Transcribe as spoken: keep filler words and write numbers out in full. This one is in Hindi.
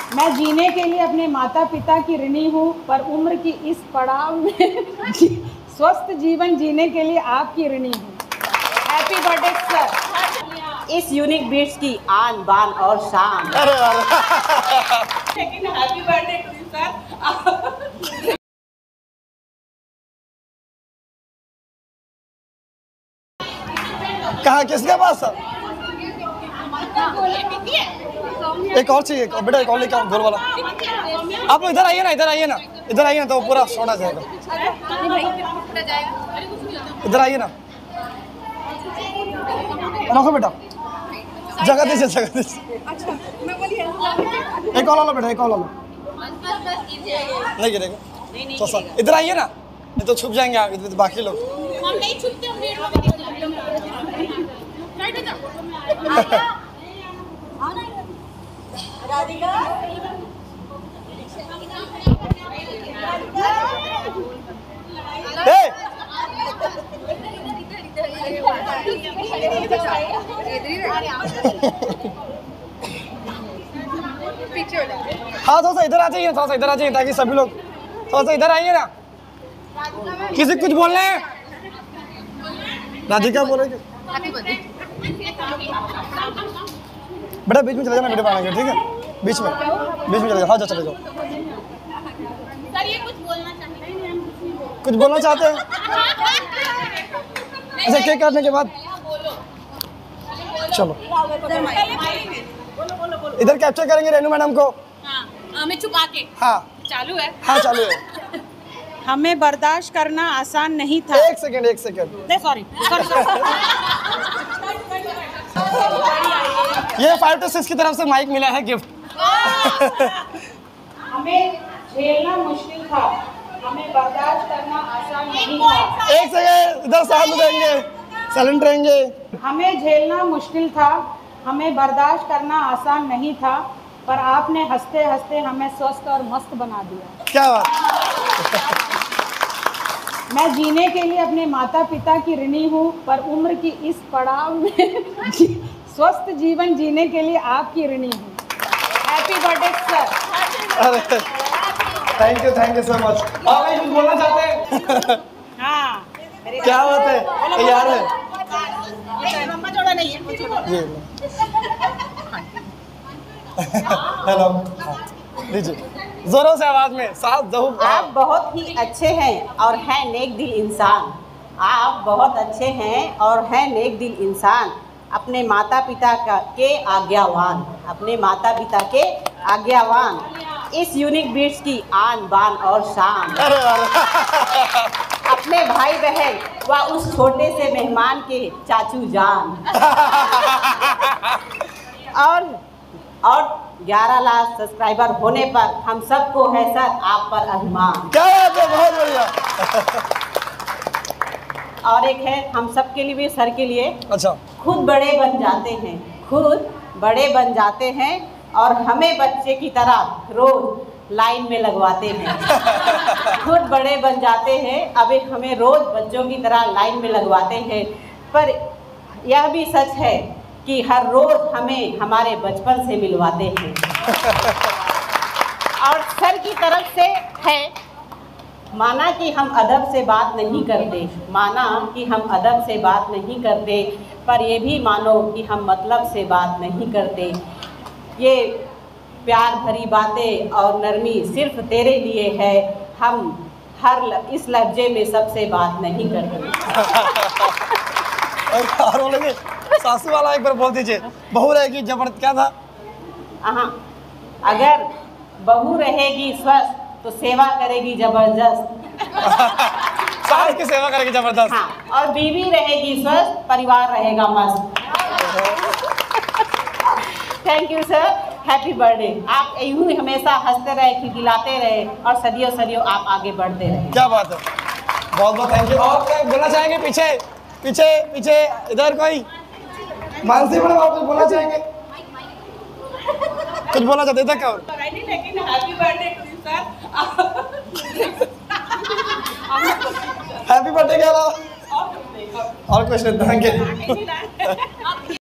मैं जीने के लिए अपने माता पिता की ऋणी हूँ, पर उम्र की इस पड़ाव में स्वस्थ जीवन जीने के लिए आपकी ऋणी हूँ। Happy birthday sir. इस यूनिक बीट्स की आन बान और शान। अरे लेकिन happy birthday to you sir. कहाँ किसके पास था? एक और चाहिए बेटा, एक और लेके आओ गोल वाला। आप लोग इधर आइए ना, इधर आइए ना, इधर आइए ना तो पूरा सोना जाएगा। इधर आइए ना, रखो बेटा, जगह दीजिए, जगह दीजिए। एक और लो बेटा, एक और लो। नहीं गिरेगा तो सर इधर आइए ना, नहीं तो छुप जाएंगे आगे तो बाकी लोग। हम नहीं छुपते, हम रेड में दिख जाते हैं। राइट हो जा। राधिका ए हाँ थोड़ा सा इधर आ जाइए, थोड़ा सा इधर आ जाइए ताकि सभी लोग थोड़ा सा इधर आइए ना। किसी कुछ बोलना है? राधिका बोलेगी। बेटा बीच में चले जाना, मेरे पास आएंगे, ठीक है? बीच में बीच में चले जाओ। हाँ जा चले जाओ। सर ये कुछ बोलना चाहते हैं? कुछ बोलना चाहते हैं? अच्छा केक काटने के बाद चलो इधर कैप्चर करेंगे रेनू मैडम को। हाँ, हमें छुपा के। हाँ चालू है। हाँ चालू है। हमें बर्दाश्त करना आसान नहीं था। एक सेकंड एक सेकंड सॉरी ये फाइव टू सिक्स की तरफ से माइक मिला है गिफ्ट। हमें झेलना मुश्किल था, हमें बर्दाश्त करना आसान नहीं था। एक सेकंड इधर साथ देंगे, साइलेंट रहेंगे। हमें झेलना मुश्किल था, हमें बर्दाश्त करना आसान नहीं था, पर आपने हंसते हंसते हमें स्वस्थ और मस्त बना दिया। क्या बात। मैं जीने के लिए अपने माता पिता की ऋणी हूँ, पर उम्र की इस पड़ाव में स्वस्थ जीवन जीने के लिए आपकी ऋणी हूँ। Happy birthday sir. अरे thank you thank you so much. आप भाई कुछ बोलना चाहते हैं? हाँ क्या बात है, तैयार है? लंबा चौड़ा नहीं है, ये हेलो लीजिए जोरों से आवाज में साथ दो। आप बहुत ही अच्छे हैं और हैं नेक दिल इंसान। आप बहुत अच्छे हैं और हैं नेक दिल इंसान। अपने माता पिता का के आज्ञावान, अपने माता पिता के आज्ञावान। इस यूनिक बीट्स की आन बान और शान। अरे अपने भाई बहन व उस छोटे से मेहमान के चाचू जान। और और ग्यारह लाख सब्सक्राइबर होने पर हम सबको है सर आप पर अभिमान। क्या बात है, बहुत बढ़िया। और एक है हम सब के लिए भी, सर के लिए। अच्छा खुद बड़े बन जाते हैं, खुद बड़े बन जाते हैं और हमें बच्चे की तरह रोज लाइन में लगवाते हैं। खुद बड़े बन जाते हैं, अभी हमें रोज बच्चों की तरह लाइन में लगवाते हैं। पर यह भी सच है कि हर रोज हमें हमारे बचपन से मिलवाते हैं। और सर की तरफ से है, माना कि हम अदब से बात नहीं करते, माना कि हम अदब से बात नहीं करते, पर ये भी मानो कि हम मतलब से बात नहीं करते। ये प्यार भरी बातें और नरमी सिर्फ तेरे लिए है, हम हर ल, इस लहजे में सबसे बात नहीं करते। और बोलेंगे सासू वाला एक बार बोल दीजिए। बहू रहेगी जबरदस्त, क्या था? हाँ, अगर बहू रहेगी स्वस्थ तो सेवा करेगी जबरदस्त। सास की सेवा करेगी जबरदस्त। हाँ, और बीवी रहेगी स्वस्थ, परिवार रहेगा मस्त। Thank you sir, happy birthday. आप यूँ ही हमेशा हंसते रहे, खिलखिलाते रहे और सदियों सदियों आप आगे बढ़ते रहे। क्या बात है, बहुत बहुत थैंक यू। और क्या बोलना चाहेंगे? पीछे पीछे पीछे इधर कोई मानसी मैडम आप कुछ बोलना चाहेंगे? कुछ बोलना चाहते थे क्या? लेकिन happy birthday to you sir. Happy birthday के अलावा और कुछ नहीं। Thank you.